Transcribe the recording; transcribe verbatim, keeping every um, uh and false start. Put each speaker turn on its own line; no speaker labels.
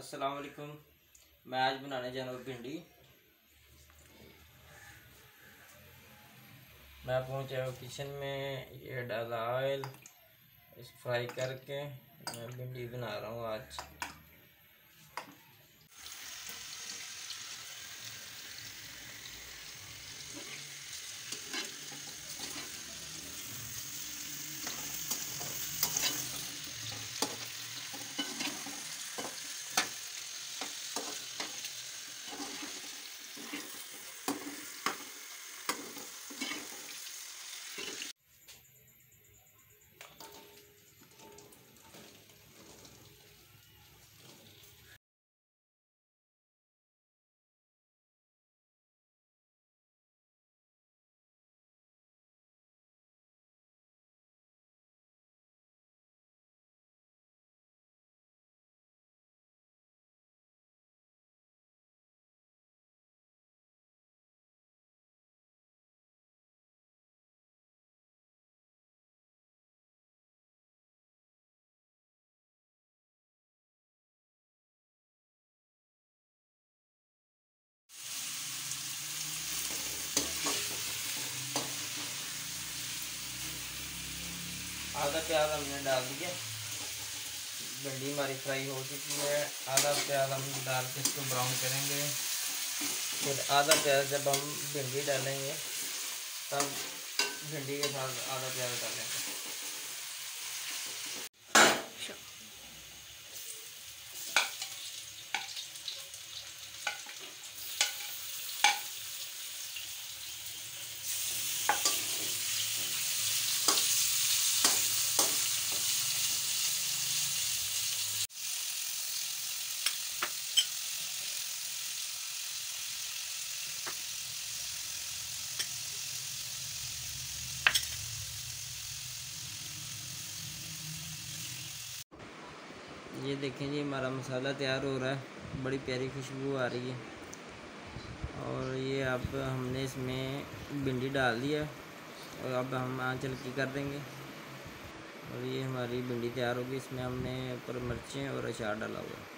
अस्सलाम वालेकुम। मैं आज बनाने जा रहा हूँ भिंडी। मैं पहुँचा हूँ किचन में, ये डाला ऑयल, इस फ्राई करके मैं भिंडी बना रहा हूँ आज। आधा प्याज हमने डाल दिया। भिंडी हमारी फ्राई हो चुकी है। आधा प्याज हम डाल के इसको ब्राउन करेंगे। फिर आधा प्याज जब हम भिंडी डालेंगे तब भिंडी के साथ आधा प्याज डालेंगे। ये देखें जी, हमारा मसाला तैयार हो रहा है, बड़ी प्यारी खुशबू आ रही है। और ये अब हमने इसमें भिंडी डाल दिया और अब हम आंच हल्की कर देंगे और ये हमारी भिंडी तैयार होगी। इसमें हमने ऊपर मिर्चें और अचार डाला हुआ है।